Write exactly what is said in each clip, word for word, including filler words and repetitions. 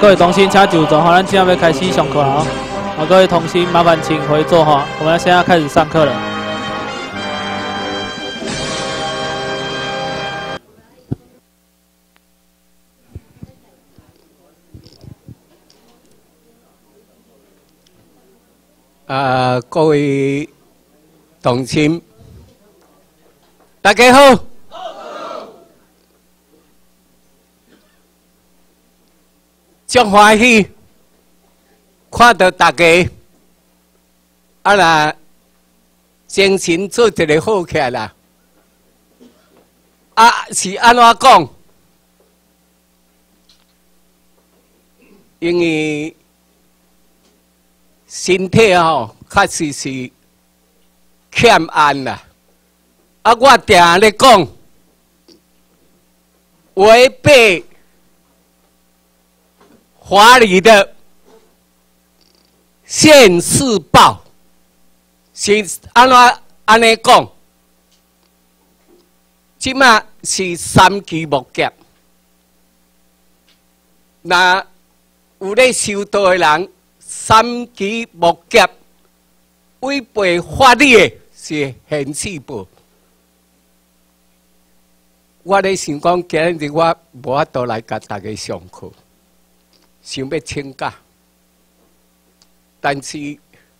各位同心请就座，哈，咱现在要开始上课了哦。啊，各位同心，麻烦请回座哈，我们现在要开始上课了。 啊，各位同心，大家好。真欢喜看到大家，啊啦，精神做一个好起来啦。啊，是安怎讲？因为 身体吼，确实是欠安啦。啊，我定咧讲，违背法律的现世报是安怎安尼讲？即马是三期木劫，那有咧修道的人。 三期木劫违背法律的是现世报。我咧想讲，今日我无法度来甲大家上课，想要请假，但是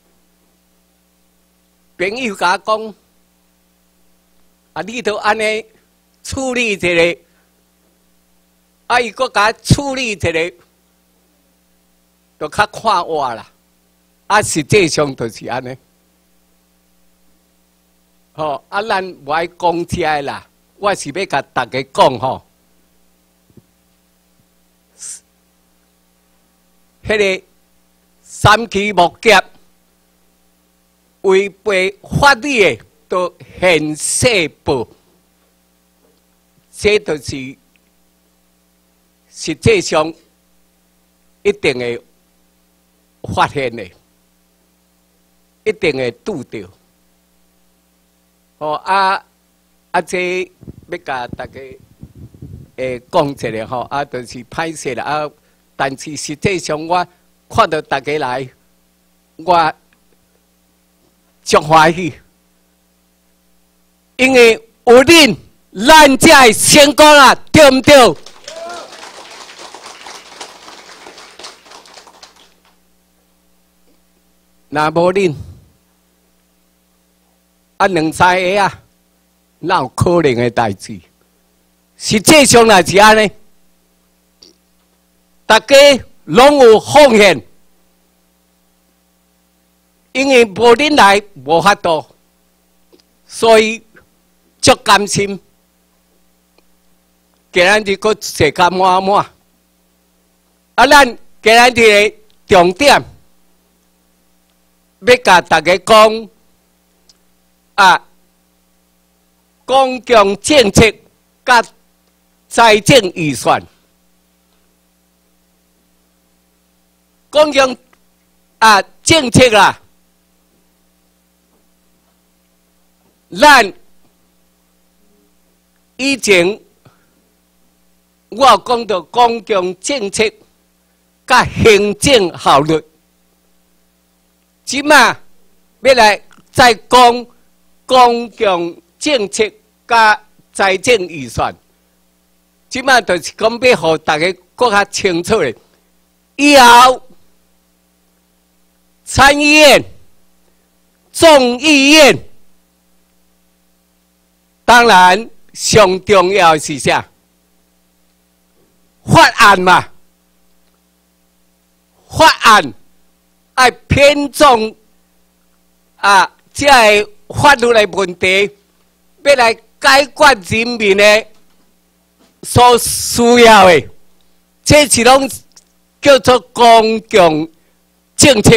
朋友甲我讲，啊，你都安尼处理一个，啊，伊搁甲处理一个。 就较看我啦，啊，实际上就是安尼。吼、哦，啊，咱无爱讲遮啦，我是要甲大家讲吼，迄、那个三期木劫违背法律的，都现世报，这就是实际上一定会 发现的，一定会拄到。哦啊啊！这要甲大家诶讲一下吼，啊，就是歹势啦啊。但是实际上，我看到大家来，我足欢喜，因为有恁，咱才会成功啊，对毋对？ 那无恁，啊两三个啊，哪有可能的代志？实际上也是安尼，大家拢有奉献，因为无恁来无法度，所以足甘心。今日日个世界满满，啊，咱今日的重点。 要甲大家讲啊，公共政策甲财政预算，公共啊政策啦，咱以前我有讲到公共政策甲行政效率。 即马要来再讲公共政策甲财政预算，即马就是讲要互大家更较清楚咧。以后参议院、众议院，当然上重要的是啥？法案嘛，法案。 爱偏重啊，这个法律的问题，要来解决人民的所需要的，这是拢叫做公共政策。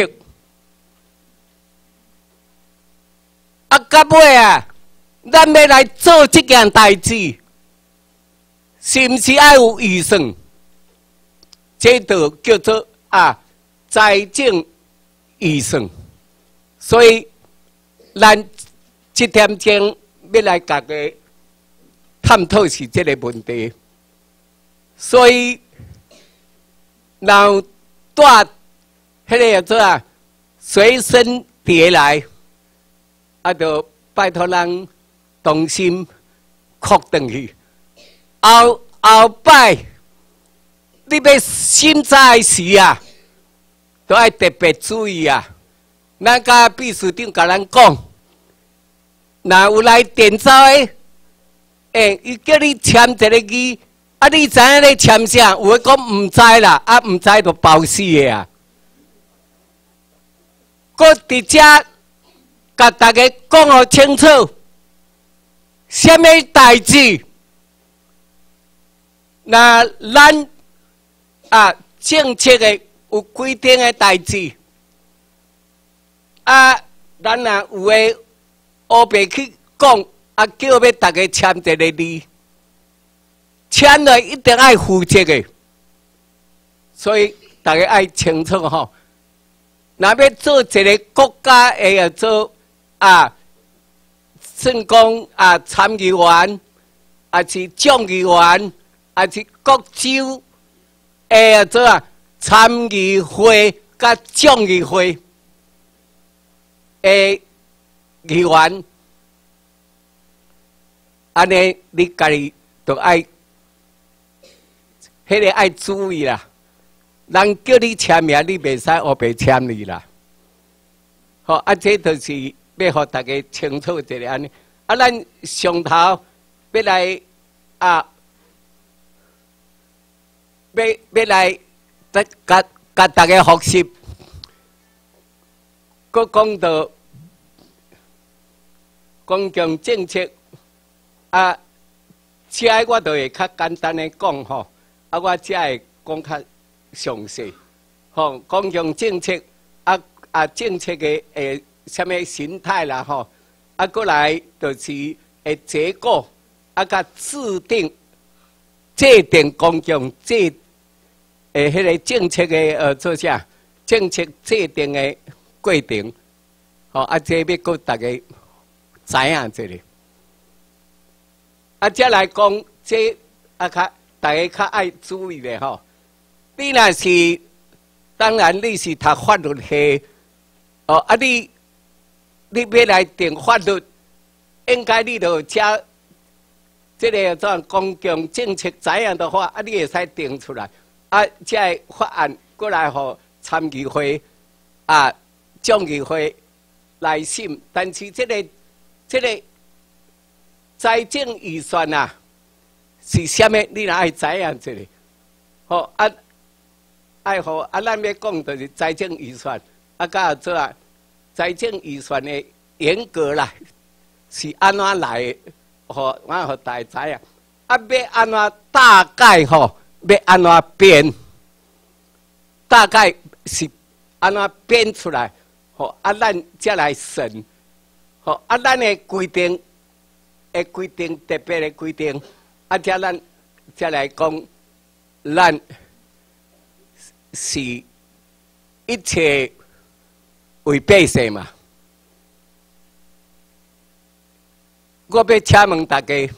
啊，到尾啊，咱要来做这件代志，是毋是爱有预算？这就叫做啊财政。 预算，所以咱这点钟要来大家探讨是这个问题。所以然后带迄个叫做啊随身碟来，啊，就拜托人同心哭转去。后后摆，你要心灾时啊，都要特别注意啊。咱甲秘书长甲咱讲，若有来电走的，诶，伊叫你签一个字，啊，你知影咧签啥？有诶讲毋知啦，啊，毋知就包死的啊。搁伫遮甲大家讲互清楚，什么代志？那咱啊政策的有规定的代志，啊，咱若有诶乌白去讲，啊，叫要大家签一个字，签了一定爱负责的，所以大家爱清楚吼。若要做一个国家的做啊，算讲啊参议员，啊是众议员，啊是各州的做啊参议会甲众议会的议员，安尼你家己就爱，迄个爱注意啦。人叫你签名，你袂使黑白签你啦。好，啊，这就是要互大家清楚一个安尼。啊，咱上头要来啊，要要来，甲甲甲大家学习。佮讲到公共政策啊，这我就会较简单的讲吼，啊，我只会讲较详细，吼，公共政策啊啊，政策的诶什么形态啦，吼，啊，过来就是诶结果，啊，甲制定制定公共制诶迄个政策的呃做啥？政策制定的过程，吼，啊，这要搁大家知影这里，啊，再来讲这啊，较大家较爱注意的吼。你若是，当然你是读法律系，哦啊你，你要来定法律，应该你就加这个种公共政策怎样的话，啊你会使定出来，啊这个法案过来互参议会啊众议会来审，但是这个这个财政预算啊是虾米？你若爱知影这个，好啊。爱好啊，咱要讲就是财政预算，啊，甲做啊，财政预算的严格啦，是安怎来的？吼，我互大家知影。啊，要安怎大概吼，要安怎编？大概是安怎编出来？吼，啊，咱才来审。吼，啊，咱的规定，的规定特别的规定，啊，才咱才来讲，咱。是一切为百姓嘛？我要请问大家，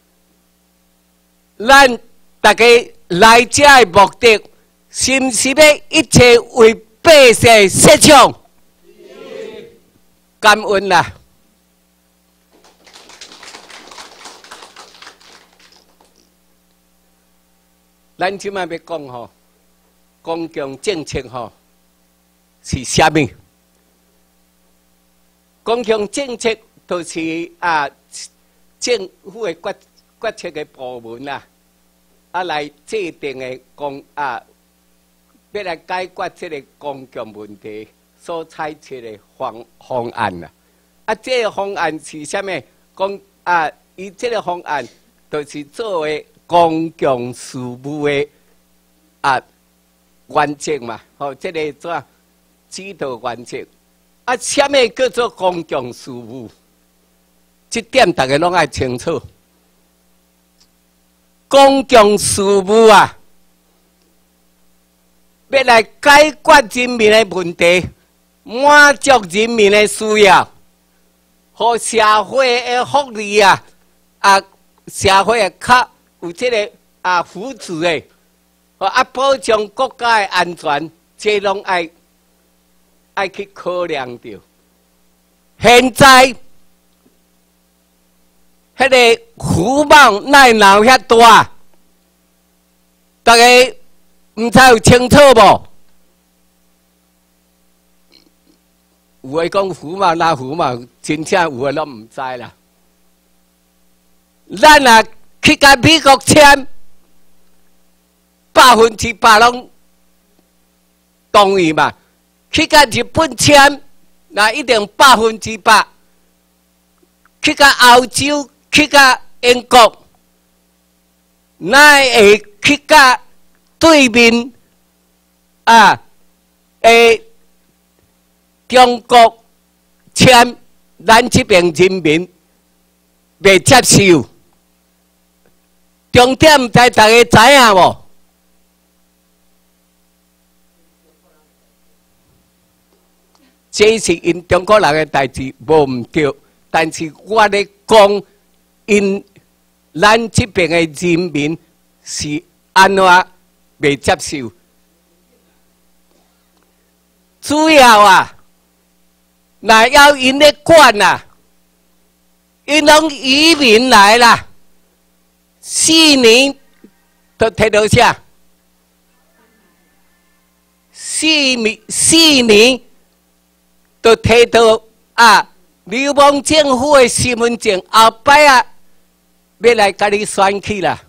咱大家来这的目的，是不是要一切为百姓设想？感恩啦！咱即摆要讲吼。公共政策吼是虾米？公共政策就是啊，政府的决决策的部门啦，啊来制定的公啊，要来解决这个公共问题所采取的方方案啦。啊，这个方案是虾米？公啊，伊这个方案就是作为公共事务的啊。原则嘛，吼，这个做指导原则。啊，什么叫做公共事务？这点大家拢爱清楚。公共事务啊，要来解决人民的问题，满足人民的需要，和社会的福利啊，啊，社会较有这个啊福祉的。 啊，保障国家的安全，这拢爱爱去考量着。现在，迄个福茂奈闹遐大，大家唔知有清楚无？有诶讲福茂那福茂，真正有诶拢唔知啦。咱啊去甲美国签。百分之百拢同意嘛？去甲日本签，那一定百分之百。去甲欧洲，去甲英国，那会去甲对面啊？诶，中国签，咱这边人民未接受。重点在大家知影无？这是因中国人的代志，无唔对。但是我咧讲，因咱这边的人民是安怎未接受？主要啊，那要因咧管啊，因拢移民来啦，四年都摕到啥？四年，四年。都摕到啊！流氓政府的身份证，后摆啊，要来甲你选去啦。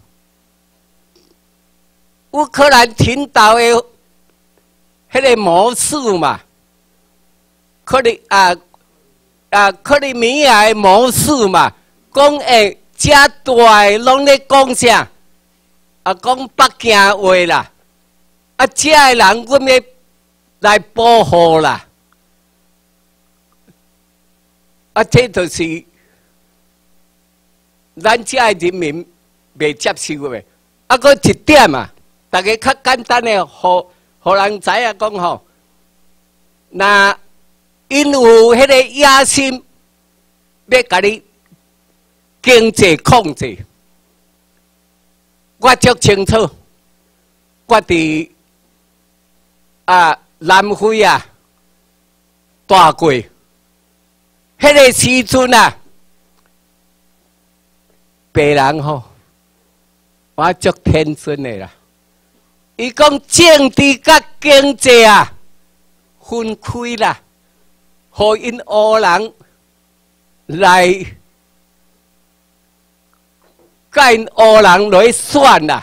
乌克兰领导的迄个模式嘛，克里啊啊克里米亚的模式嘛，讲诶，遮大诶拢咧讲啥？啊，讲北京话啦。啊，遮诶人，阮要来保护啦。啊，这就是咱遮的人民未接受的。啊，搁一点啊，大家较简单的，互互人知影讲吼，那因有迄个野心，要甲你经济控制，我足清楚。我伫啊南非啊住过。迄个时阵啊，白人吼，我足天真的啦。伊讲政治甲经济啊分开啦，互因黑人来，甲因黑人来选啦。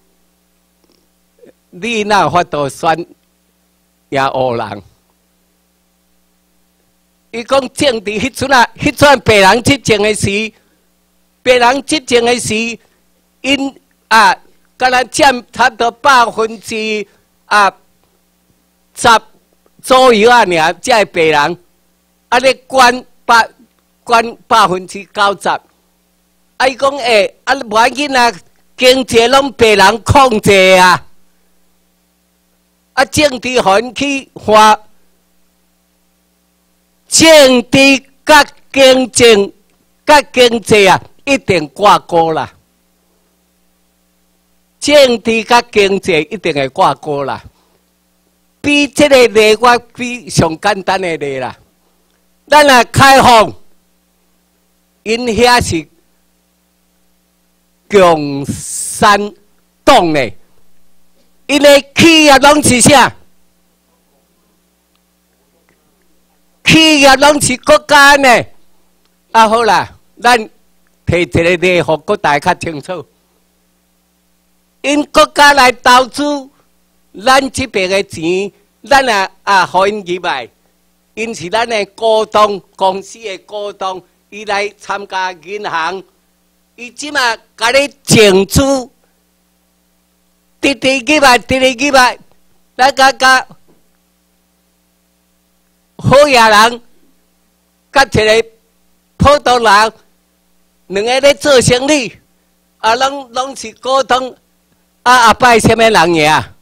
你哪有法度选赢黑人？伊讲政治迄阵啊，迄阵白人执政的时，白人执政的时，因啊，敢若占差不多百分之啊十左右啊，尔才是白人，啊咧管百管百分之九十。啊，伊讲诶，啊无要紧啊，经济拢白人控制啊，啊政治互因去花。政治甲经济、甲经济啊，一定挂钩啦。政治甲经济一定会挂钩啦。比这个例，我比上简单的例啦。咱来开放，因遐是共产党的，因的企业拢是啥？企业拢是国家呢，啊好啦，咱提一个例，互国大较清楚。因国家来投资，咱这边的钱，咱啊啊，互因入来，因是咱的股东，公司的股东，伊来参加银行，伊即马甲你净资，直直入来，直直入来，咱甲甲。好野人，甲一个普通人，两个咧做生意，啊，拢拢是股东，啊后摆什么人赢？啊，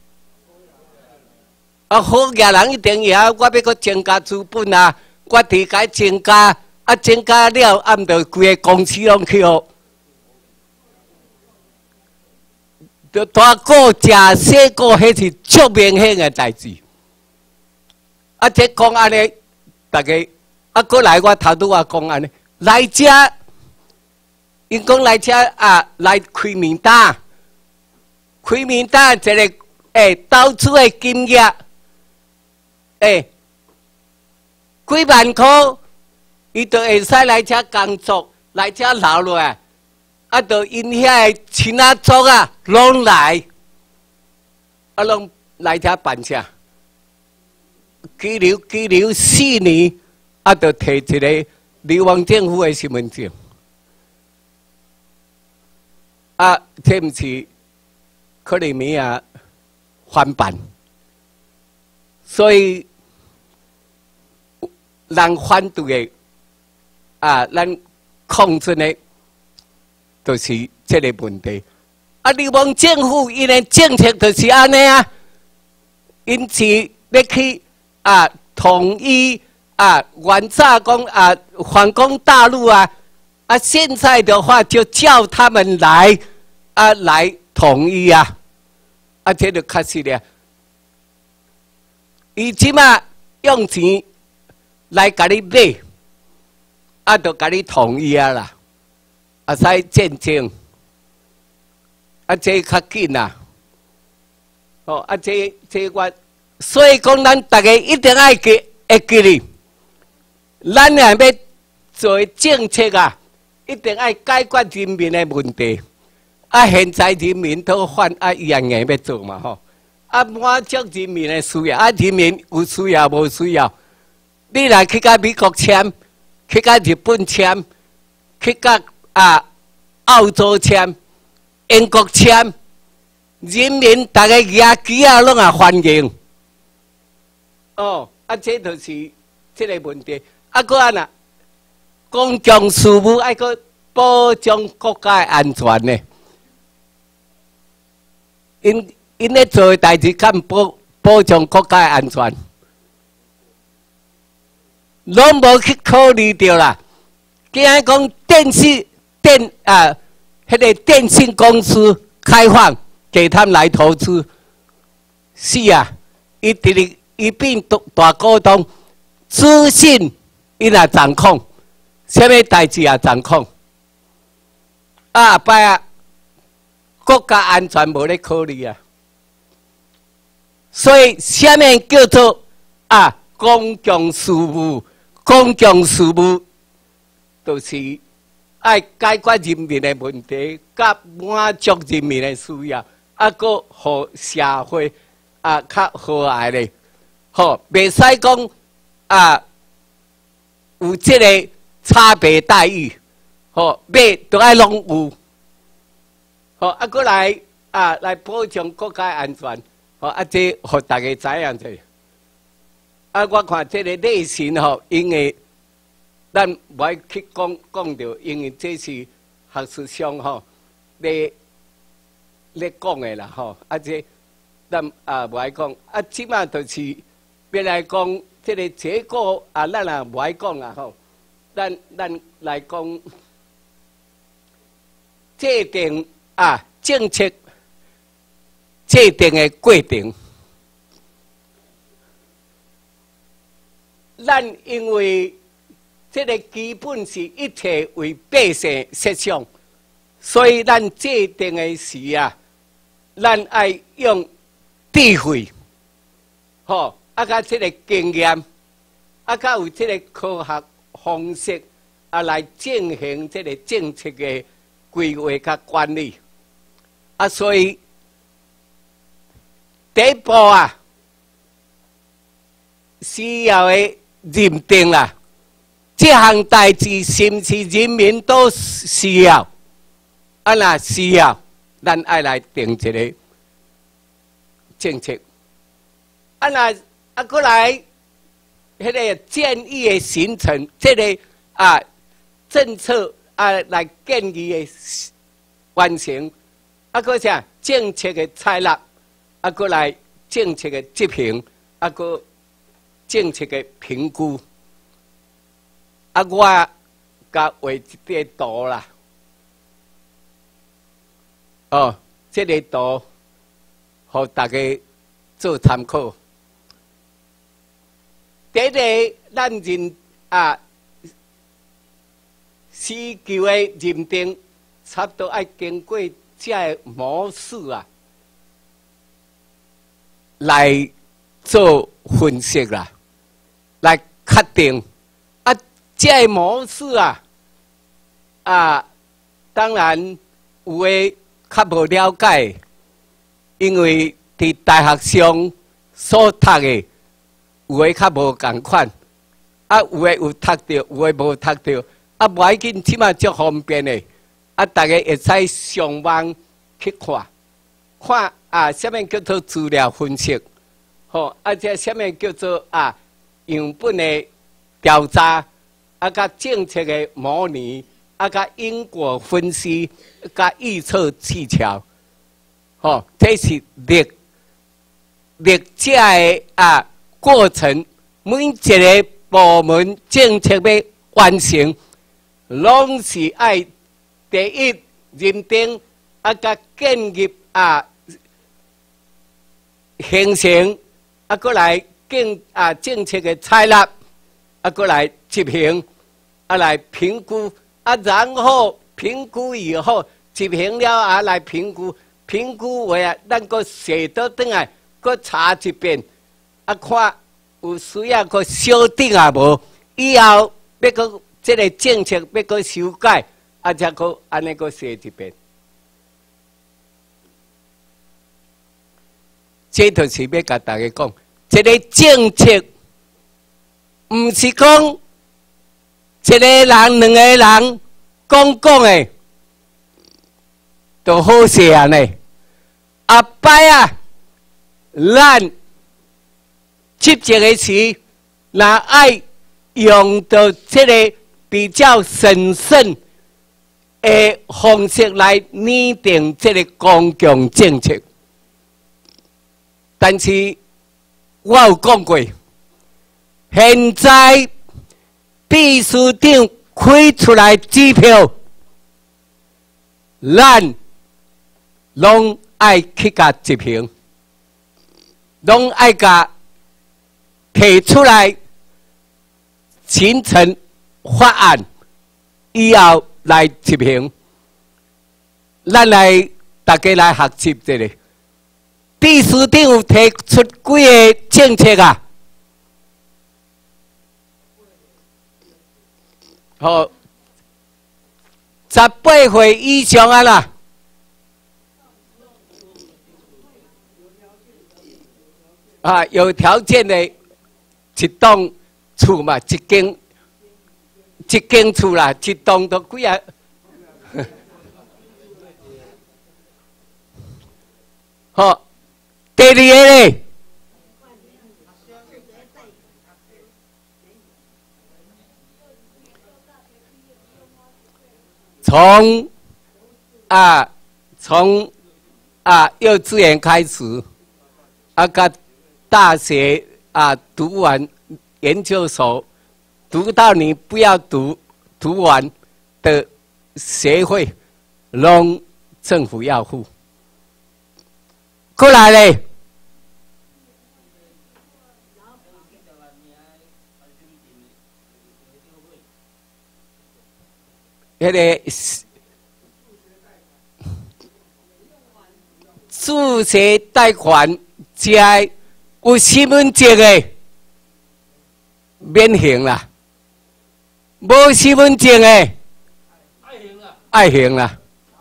好野人一定赢，我要搁增加资本啊，我伫该增加，啊增加了，按着规个公司拢去哦。 就大个食小个，迄是足明显嘅代志。啊，这讲安尼，大家啊，过来我头拄啊讲安尼，来遮，因讲来遮啊，来开面单，开面单一个诶投资嘅金额，诶，几万块，伊就会使来遮工作，来遮留落来。啊，就因遐个亲仔族啊，拢来，啊，拢来遮办啥？拘留拘留四年，啊，就摕一个流亡政府的身份证。啊，这毋是克里米亚翻版，所以人反对的啊，咱抗争的。就是这个问题，啊！流亡政府因的政策就是安尼啊，因是要去啊统一啊，原早讲啊反攻大陆啊，啊现在的话就叫他们来啊来统一啊，啊这就确实了，伊即马用钱来甲你买，啊就甲你统一啊啦。啊，使战争，啊，这较紧啊！哦，啊，这这我，所以讲，咱大家一定爱记会记哩。咱若要做政策啊，一定爱解决人民的问题。啊，现在人民都反啊，一样硬要做嘛吼。啊，满足人民的需要，啊，人民有需要无需要？你若去甲美国签，去甲日本签，去甲。啊，澳洲签、英国签，人民大家野鸡啊，拢啊欢迎。哦，啊，这就是这个问题。啊，个安那公共事务爱个保障国家的安全呢？因因咧做代志，敢保保障国家的安全，拢无去考虑到啦。既然讲电视。电啊，迄个电信公司开放给他们来投资，是啊，伊直直伊变大股东，资讯伊也掌控，什么代志也掌控，啊，拜啊，国家安全无咧考虑啊，所以什么叫做啊公共事务？公共事务就是。爱解决人民的问题，甲满足人民的需要，啊，个互社会啊较和谐咧，吼，袂使讲啊有即个差别待遇，吼，要都爱拢有，吼，啊，过来啊来保障国家安全，吼，啊，这互大家知影者，啊，我看这个类型吼，因为。咱唔爱去讲讲到，因为这是学术上吼，咧咧讲的啦吼。啊，这咱啊唔爱讲，啊，即码就是别来讲，这个结果啊，咱也唔爱讲啦吼。咱咱来讲，制定啊政策制定的过程，咱因为。这个基本是一切为百姓设想，所以咱制定的时啊，咱爱用智慧，吼，啊，甲这个经验，啊，甲有这个科学方式啊来进行这个政策的规划甲管理，啊，所以第一步啊，需要的认定啦。这项代志是毋是人民都需要？啊，若需要，咱爱来定一个政策。啊，若啊，过来，迄个建议的形成，这个啊政策啊来建议的完成，啊，个啥政策的采纳，啊，过来政策的执行，啊，个政策的评估。啊，我甲画一块图啦，哦，这个图互大家做参考。第一个，咱认啊，施救的认定，差不多爱经过这个模式啊，来做分析啦，来确定啊，这个模式啊，啊，当然有诶较无了解，因为伫大学上所读诶。有诶较无共款，啊有诶有读着，有诶无读着，啊无要紧，即马足方便诶，啊大家会使上网去看，看啊，啥物叫做资料分析，吼，啊这啥物叫做啊样本诶调查，啊甲政策诶模拟，啊甲因果分析，甲预测技巧，吼，这是历历届诶啊。过程每一个部门政策要完成，拢是爱第一认定啊，甲建立啊形成啊，过来建啊政策的采纳啊，过来执行啊，来评估啊，然后评估以后执行了啊，来评估评估完啊，咱个写到转来，个查一遍。啊，看有需要个修订啊无？以后要个这个政策要个修改，啊，才个安尼个写一遍。这就是要甲大家讲，这个政策唔是讲一个人、两个人讲讲的，就好势啊呢。后摆啊，咱。执政的时，若爱用到这个比较审慎的方式来拟定这个公共政策。但是我有讲过，现在秘书长开出来支票，咱拢爱去甲执行，拢爱甲。提出来形成法案以后来执行，咱来大家来学习这个。秘书长有提出几个政策啊？好，十八岁以上啊啦。啊，有条件的。一栋厝嘛，一间一间厝啦，一栋都几啊？好，第二个咧，从啊从啊幼稚园开始，啊个大学。啊，读完研究所，读到你不要读，读完的学费，拢政府要付。过来嘞，那个助学贷款加。有身份证的免刑啦，无身份证的爱刑啦，爱刑啦。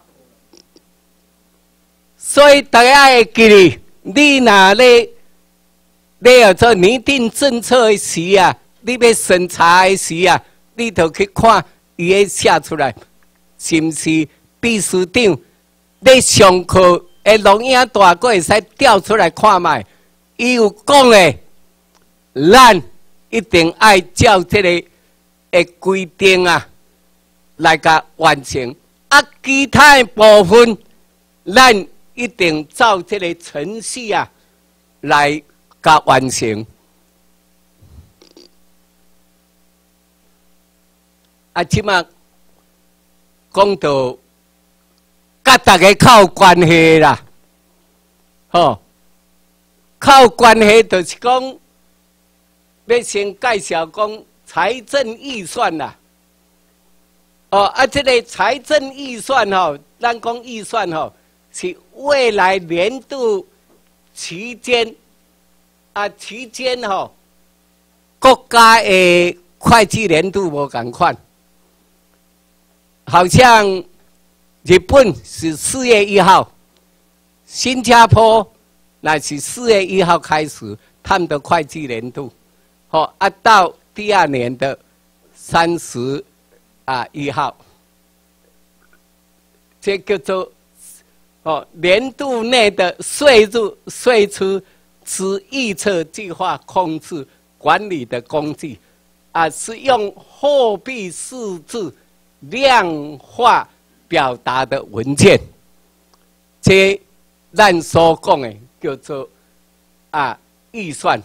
所以大家爱记哩，你若咧你要做拟定政策的时啊，你要审查的时啊，你就去看伊个写出来，是毋是秘书长咧上课的录影带，佫会使调出来看卖。伊有讲诶，咱一定爱照这个诶规定啊来甲完成，啊，其他诶部分，咱一定照这个程序啊来甲完成。啊，即马讲到甲大家较有关系啦，吼。 较有关系，就是讲，要先介绍讲财政预算啦。哦，啊，这个财政预算吼，咱讲预算吼，是未来年度期间啊期间吼，国家的会计年度无共款，好像日本是四月一号，新加坡那是四月一号开始他们的会计年度，好啊，到第二年的三十啊一号，这叫做哦年度内的税入税出之预测计划控制管理的工具啊，是用货币数字量化表达的文件，这咱所讲的叫做啊预算，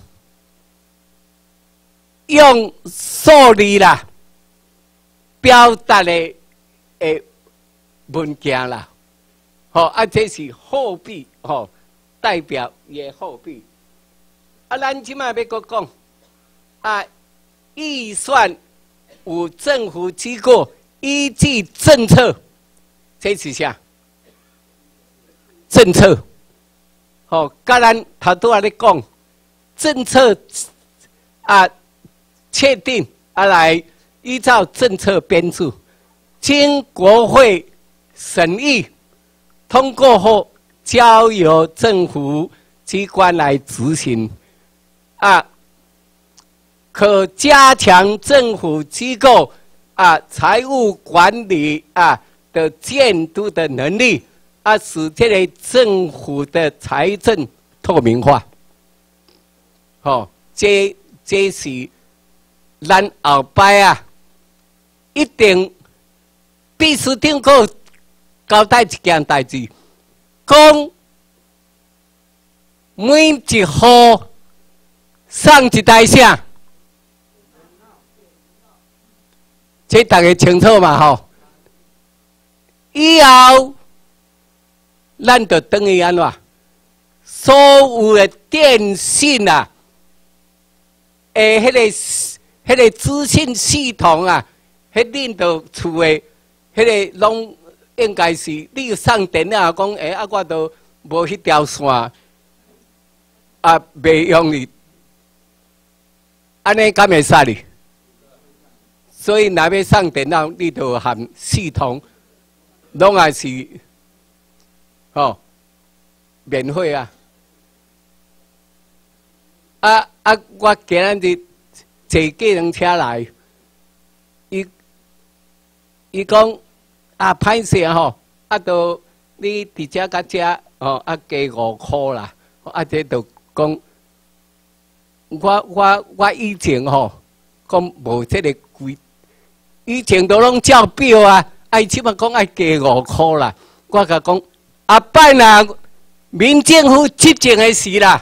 用数字啦表达的诶文件啦，吼啊，这是货币吼，代表也货币。啊，咱即卖要搁讲啊，预算有政府机构依据政策，这是啥？政策，吼，甲咱头拄仔咧讲，政策啊确定啊来依照政策编制，经国会审议通过后，交由政府机关来执行，啊，可加强政府机构啊财务管理啊的监督的能力。啊，使这个政府的财政透明化，哦，这这是咱后摆啊，一定必须定个交代一件代志，讲每一户送一台啥，这大家清楚嘛？吼，以后。咱就等于安怎？所有的电信啊，诶，迄、那个、迄个资讯系统啊，迄恁到厝的，迄个拢应该是你送电话讲，诶、欸，啊，我都无迄条线，啊，袂用哩，安尼敢会使哩？所以，若要送电话，你就含系统，拢也是。哦，免费啊！啊啊！我今日坐计程车来，伊伊讲啊，歹势吼，啊，都你伫遮甲遮哦，啊，加五箍啦，啊，这就讲我我我以前吼，讲无这个规，以前都拢照表啊，啊，伊即马讲爱加五箍啦，我甲讲。啊，摆若民政府执政的时啦，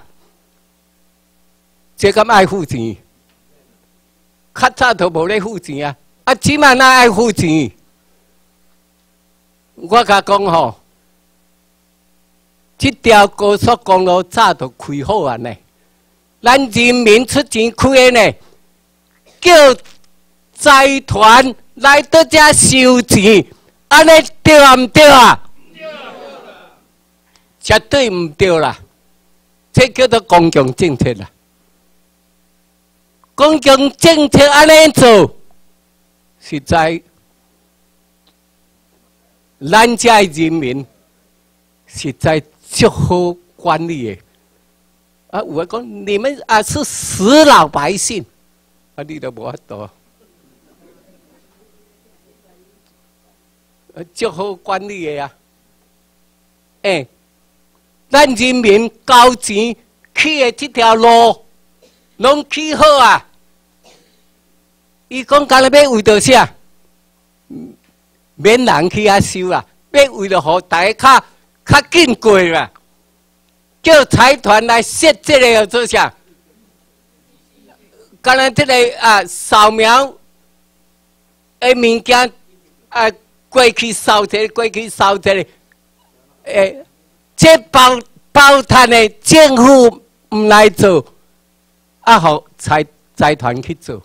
这敢爱付钱？较早都无咧付钱啊！啊，即摆哪爱付钱？我甲讲吼，这条高速公路早就开好啊呢，咱人民出钱开的呢，叫财团来到遮收钱，安尼对啊毋对啊？绝对唔对啦！这叫做公共政策啦。公共政策安尼做，实在咱家人民实在足好管理的。啊，有人讲你们啊是死老百姓，啊，你都无法度。足好管理的呀，哎、欸。咱人民交钱起的这条路，拢起好啊！伊讲干那要为着啥？免人去遐修啦，要为着互大家较较紧过啦。叫财团来设这个要做啥？干那这个啊扫描的物件啊，过去扫这个，过去扫这个，诶。这包包摊的政府唔来做，啊，互财财团去做，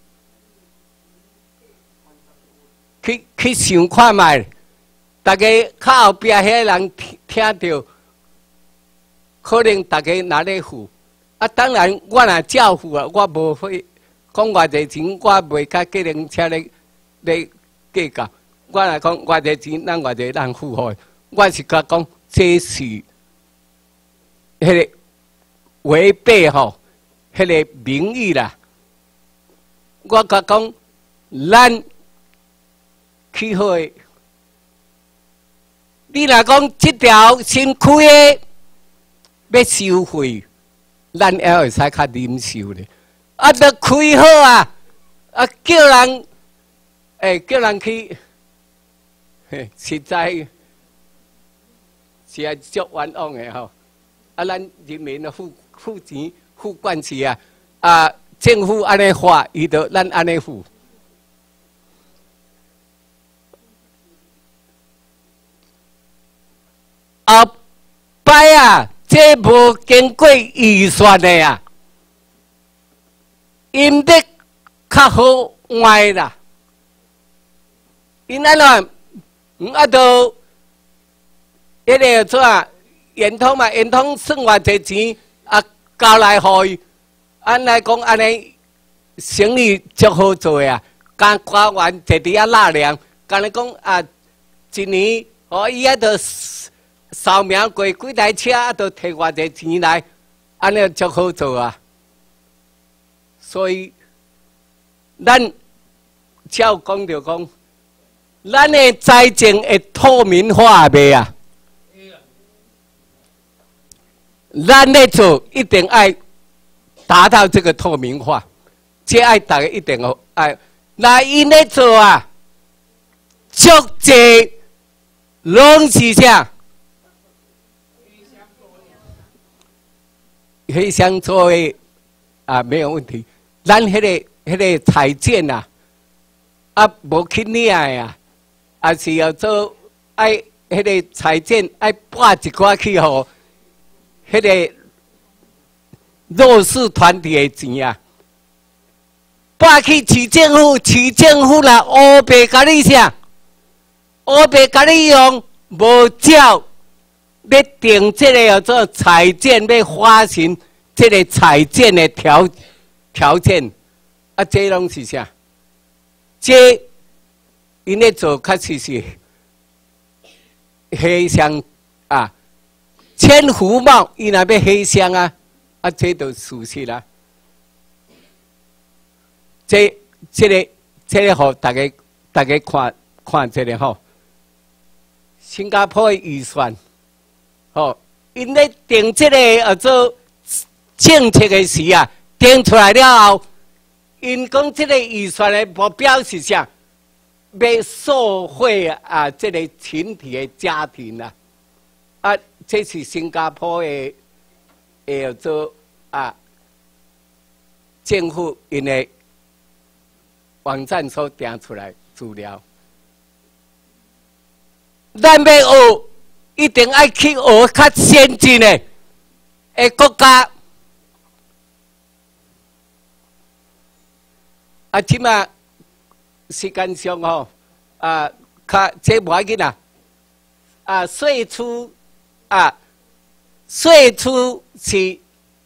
去去想看卖，大家靠后壁遐人听听到，可能大家拿咧付，啊，当然我若照付啊，我无会讲偌济钱，我袂甲计程车咧咧计较。我若讲偌济钱，咱偌济人付货，我是甲讲这是迄个违背吼，迄个名誉啦。我甲讲，咱去好诶，你若讲即条新开诶要收费，咱还会使较忍受咧。啊，著开好啊，啊叫人，诶、欸、叫人去。实在是啊，足冤枉的吼！啊，咱人民啊付付钱付关系啊，啊，政府安尼花，伊就咱安尼付。后摆啊，这无经过预算的啊，因得较好歪啦，因安怎？嗯，啊，都迄个做啊，圆通嘛，圆通算偌济钱啊，交来互伊。按来讲，安尼生意足好做啊。甲官员坐伫遐纳凉，甲你讲啊，一年哦，伊啊，都扫描过几台车，啊，都摕偌济钱来，安尼足好做啊。所以，咱只要讲着讲。咱的财政会透明化未啊？咱咧做一定爱达到这个透明化，这爱大家一定要爱。那因咧做啊，足济拢是啥？黑箱作业啊，没有问题。咱迄个迄个财政啊，啊无去领啊。啊是要做爱迄个财政爱拨一寡去互迄个弱势团体的钱啊，拨去市政府，市政府啦乌白甲你啥？乌白甲你用无照要定这个叫做财政要发行这个财政的条条件，啊这拢是啥？这因咧做确实是黑箱啊，千福茂，伊若要黑箱啊，啊，这都事实啦。这、这个、这个，互大家、大家看看这个吼。新加坡的预算，吼，因咧定这个叫做政策的时啊，定出来了后，因讲这个预算的目标是啥？要受惠啊，这个群体的家庭啊，啊，这是新加坡的，叫做啊，政府因的网站所定出来资料。咱要学，一定爱去学较先进的诶国家。啊，起码。时间上吼，啊，较这无要紧啦。啊，税出啊，税出是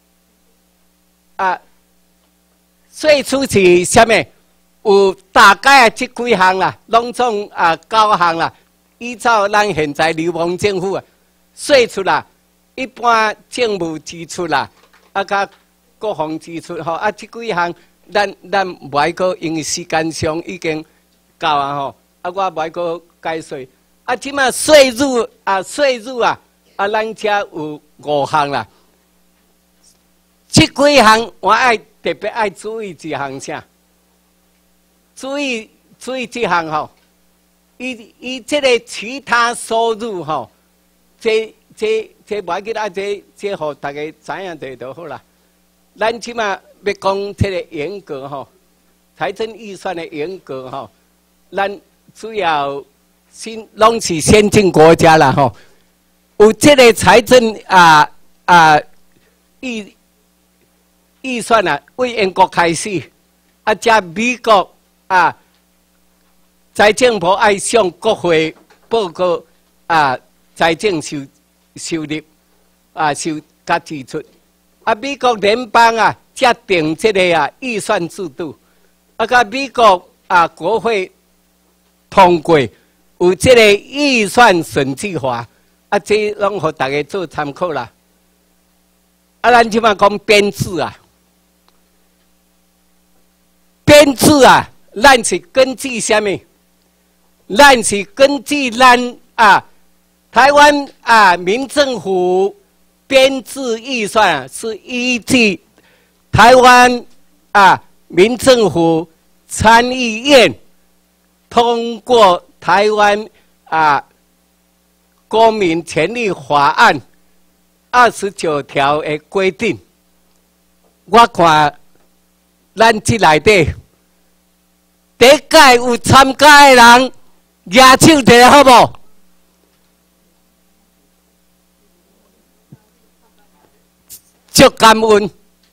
啊，税出是啥物？有大概啊，这几项啦，拢总啊九项啦。依照咱现在流氓政府啊，税出啦，一般政务支出啦，啊，甲国防支出吼，啊，这几项。咱咱无爱个，因为时间上已经够啊吼，啊我无爱个解说。啊，即马税入啊，税入啊，啊咱遮有五项啦。即几项我爱特别爱注意一项啥？注意注意这项吼，伊伊即个其他收入吼，这这这无要紧啊，这这互大家知影就就好啦。咱即马。要讲这个严格吼，财政预算的严格吼，咱主要先拢是先进国家啦吼，有这个财政啊啊预预算啊，为英国开始，啊，加美国啊，财政部爱向国会报告啊，财政收收入啊，收加支出。啊，美国联邦啊，才定这个啊预算制度。啊，甲美国啊国会通过有这个预算审计法，啊，这拢互大家做参考啦。啊，咱即马讲编制啊。 编制啊，咱是根据什么？咱是根据咱啊，台湾啊民政府编制预算啊，是依据台湾啊民政府参议院通过台湾啊公民权利法案二十九条的规定。我看。 咱这内底，第一届有参加的人，举手提好无？足感恩，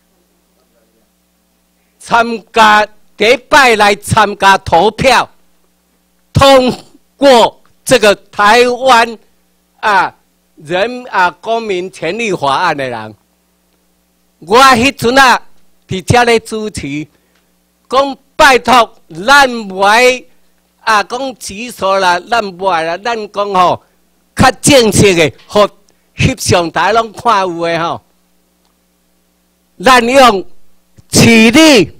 参加第一摆来参加投票，通过这个台湾啊人啊公民权利法案的人，我迄阵啊。 伫遮咧主持，讲拜托咱袂啊，讲指数啦，咱袂啦，咱讲吼较正式的，互翕相台拢看有诶吼。咱用起立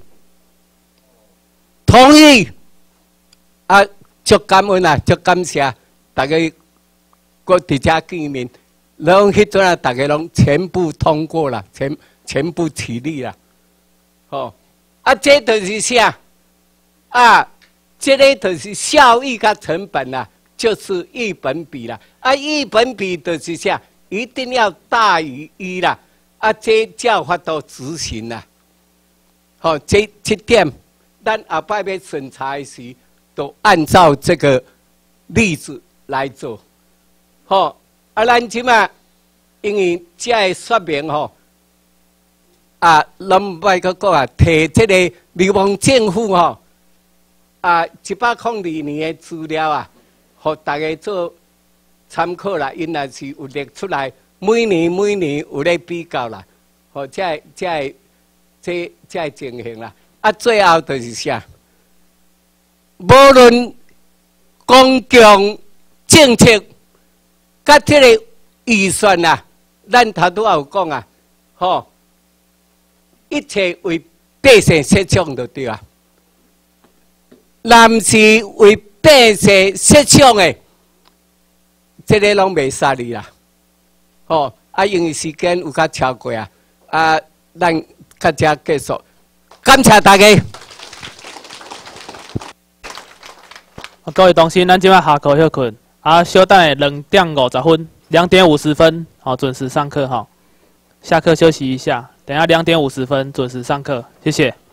同意啊，足感恩啊，足感谢大家，我伫遮见面，拢迄阵啊，大家拢全部通过了，全全部起立了。 哦，啊，这就是啥？啊，这个就是效益跟成本啦、啊，就是一本比啦。啊，一本比就是啥？一定要大于一啦。啊，这叫法度执行啦。好、哦，这这点，咱下摆要审查时，都按照这个例子来做。好、哦，啊，咱即嘛，因为这个说明吼。 啊，咱外个个啊，摕这个流氓政府吼，啊，一百零二年的资料啊，互大家做参考啦。因也是有列出来，每年每年有咧比较啦，吼，这这这这情形啦。啊，最后就是啥？无论公共政策，甲这个预算啊，咱头拄也有讲啊，吼。 一切为百姓设想就对啊，若是为百姓设想的，这个拢袂杀你啦。哦，啊，因为时间有较超过啊，啊，咱较遮结束，感谢大家。 各位同学，咱即摆下课休困，啊，稍等下两点五十分，两点五十分，好，准时上课哈。下课休息一下。 等下两点五十分准时上课，谢谢。